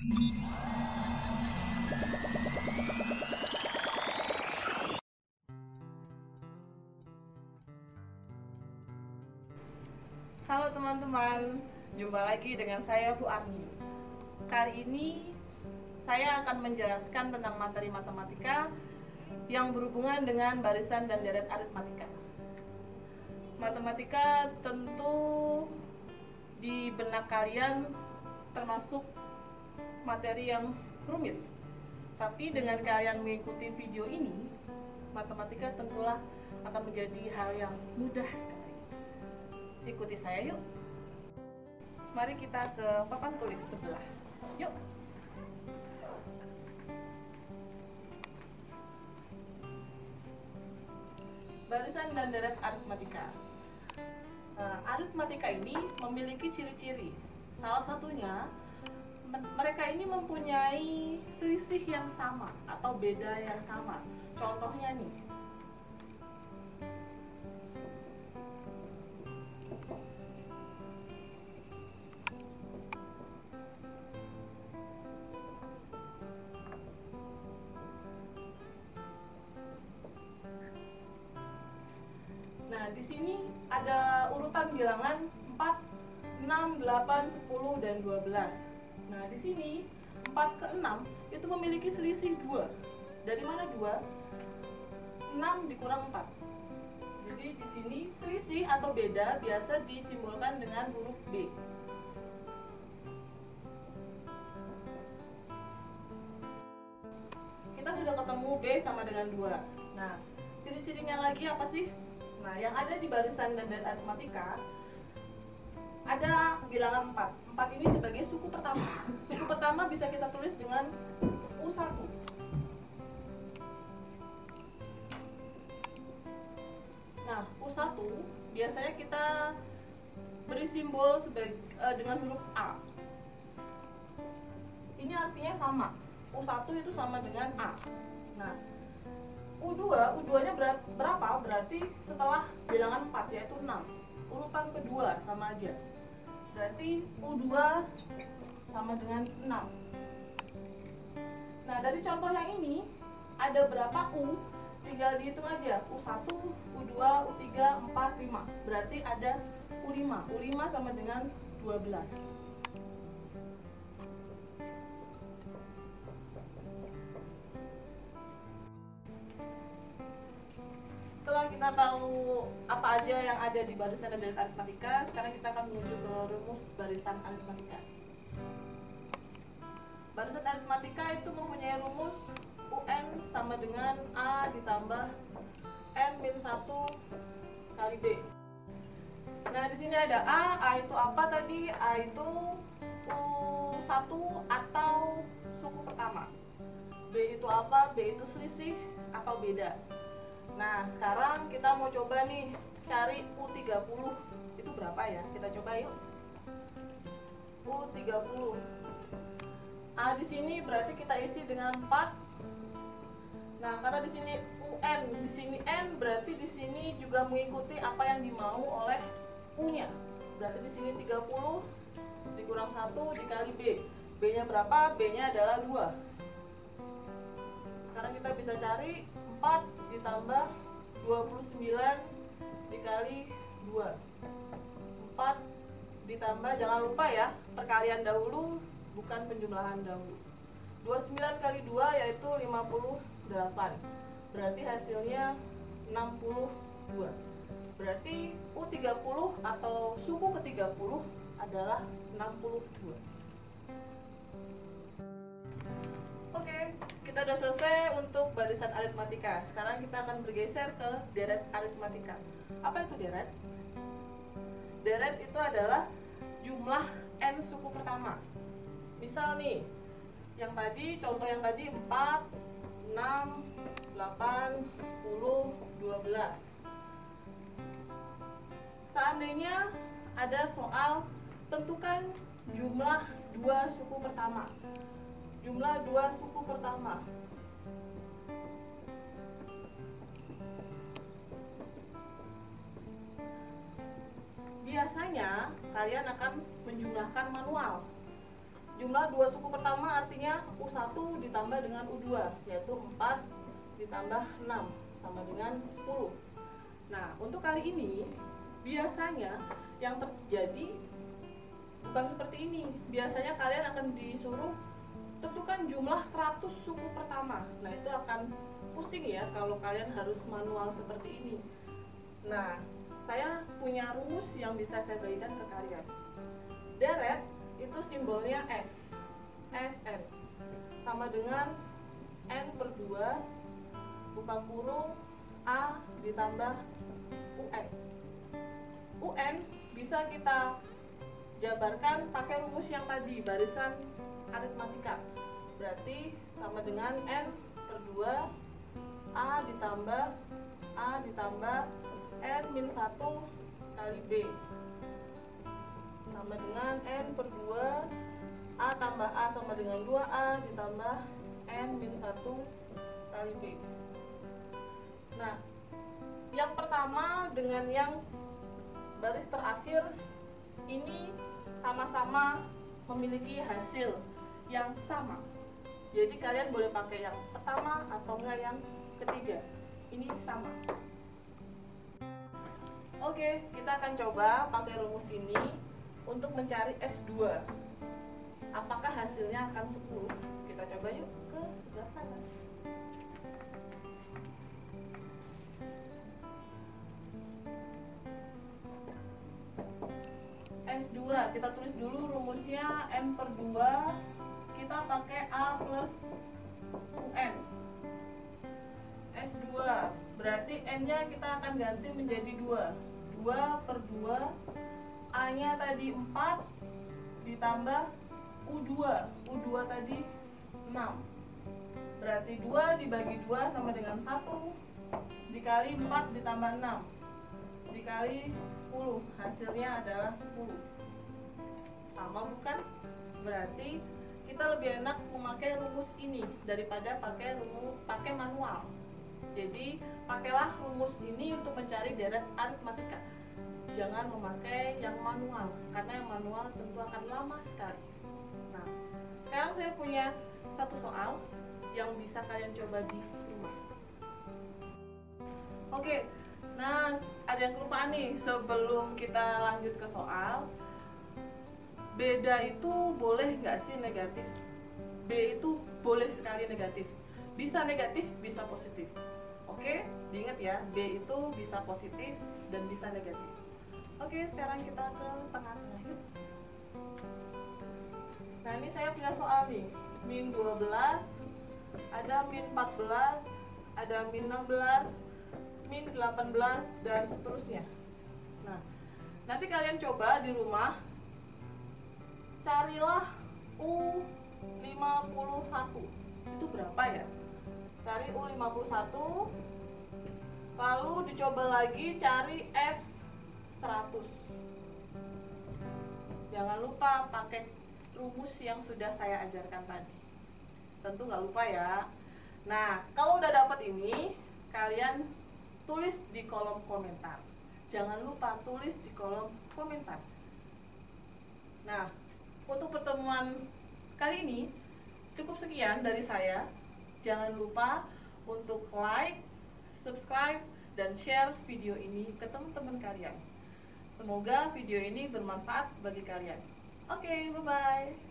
Halo teman-teman, jumpa lagi dengan saya Bu Arni. Kali ini saya akan menjelaskan tentang materi matematika yang berhubungan dengan barisan dan deret aritmatika. Matematika tentu di benak kalian termasuk materi yang rumit. Tapi dengan kalian mengikuti video ini, matematika tentulah akan menjadi hal yang mudah sekali. Ikuti saya yuk. Mari kita ke papan tulis sebelah. Yuk. Barisan dan deret aritmatika. Aritmatika ini memiliki ciri-ciri. Salah satunya, mereka ini mempunyai selisih yang sama atau beda yang sama. Contohnya nih, nah, di sini ada urutan bilangan 4, 6, 8, 10, dan 12. Nah, di sini 4 ke 6 itu memiliki selisih 2. Dari mana 2? 6 dikurang 4. Jadi di sini selisih atau beda biasa disimbolkan dengan huruf B. Kita sudah ketemu B sama dengan 2. Nah, ciri-cirinya lagi apa sih? Nah, yang ada di barisan dan deret aritmatika ada bilangan 4. 4 ini sebagai suku pertama. Suku pertama bisa kita tulis dengan U1. Nah, U1 biasanya kita beri simbol dengan huruf A. Ini artinya sama. U1 itu sama dengan A. Nah, U2-nya berapa? Berarti setelah bilangan 4, yaitu 6. Urutan kedua sama aja. Berarti U2 sama dengan 6. Nah, dari contoh yang ini ada berapa U? Tinggal dihitung aja. U1, U2, U3, 4, 5. Berarti ada U5. U5 sama dengan 12. Setelah kita tahu apa aja yang ada di barisan dan deret aritmatika, sekarang kita akan menuju ke rumus barisan aritmatika. Barisan aritmatika itu mempunyai rumus UN sama dengan A ditambah N-1 kali B. Nah, di sini ada A itu apa tadi? A itu U1 atau suku pertama. B itu apa? B itu selisih atau beda. Nah, sekarang kita mau coba nih cari U30. Itu berapa ya? Kita coba yuk. U30. A di sini berarti kita isi dengan 4. Nah, karena di sini UN, di sini N, berarti di sini juga mengikuti apa yang dimau oleh U-nya. Berarti di sini 30 dikurang 1 dikali B. B-nya berapa? B-nya adalah 2. Sekarang kita bisa cari 4 ditambah 29 dikali 2. 4 ditambah, jangan lupa ya, perkalian dahulu bukan penjumlahan dahulu. 29 kali 2 yaitu 58. Berarti hasilnya 62. Berarti U30 atau suku ke-30 adalah 62. Oke, kita sudah selesai untuk barisan aritmatika. Sekarang kita akan bergeser ke deret aritmatika. Apa itu deret? Deret itu adalah jumlah N suku pertama. Misal nih, contoh yang tadi 4, 6, 8, 10, 12. Seandainya ada soal tentukan jumlah 2 suku pertama. Jumlah 2 suku pertama. Biasanya kalian akan menjumlahkan manual. jumlah dua suku pertama artinya U1 ditambah dengan U2, yaitu 4 ditambah 6 sama dengan 10. Nah, untuk kali ini biasanya yang terjadi bukan seperti ini. Biasanya kalian akan disuruh tentukan jumlah 100 suku pertama. Nah, itu akan pusing ya kalau kalian harus manual seperti ini. Nah, saya punya rumus yang bisa saya berikan ke kalian. Deret itu simbolnya S, SN, sama dengan N per 2 buka kurung A ditambah UN. UN bisa kita jabarkan pakai rumus yang tadi, barisan aritmatika. Berarti sama dengan N per 2 A ditambah N min 1 kali B sama dengan N per 2 A tambah A sama dengan 2A ditambah N min 1 kali B. Nah, yang pertama dengan yang baris terakhir ini sama-sama memiliki hasil yang sama. Jadi kalian boleh pakai yang pertama atau enggak yang ketiga. Ini sama. Oke, kita akan coba pakai rumus ini untuk mencari S2. Apakah hasilnya akan 10? Kita coba yuk ke sebelah sana. S2, kita tulis dulu rumusnya N per 2, kita pakai A plus UN. S2, berarti N-nya kita akan ganti menjadi 2. 2 per 2, A-nya tadi 4, ditambah U2. U2 tadi 6. Berarti 2 dibagi 2 sama dengan 1, dikali 4 ditambah 6, dikali 10, hasilnya adalah 10. Sama bukan? Berarti kita lebih enak memakai rumus ini daripada pakai manual. Jadi pakailah rumus ini untuk mencari deret aritmatika. Jangan memakai yang manual, karena yang manual tentu akan lama sekali. Nah, sekarang saya punya satu soal yang bisa kalian coba di rumah. Oke, nah ada yang kelupaan nih sebelum kita lanjut ke soal. Beda itu boleh nggak sih negatif? B itu boleh sekali negatif. Bisa negatif, bisa positif. Oke, diingat ya, B itu bisa positif dan bisa negatif. Oke, sekarang kita ke tengah-tengah yuk. Nah, ini saya punya soal nih. Min 12, ada min 14, ada min 16, min 18, dan seterusnya. Nah, nanti kalian coba di rumah, carilah U51. Itu berapa ya? Cari U51, lalu dicoba lagi cari F100. Jangan lupa pakai rumus yang sudah saya ajarkan tadi. Tentu nggak lupa ya. Nah, kalau udah dapat ini, kalian tulis di kolom komentar. Jangan lupa tulis di kolom komentar. Nah, untuk pertemuan kali ini cukup sekian dari saya. Jangan lupa untuk like, subscribe, dan share video ini ke teman-teman kalian. Semoga video ini bermanfaat bagi kalian. Oke, bye-bye.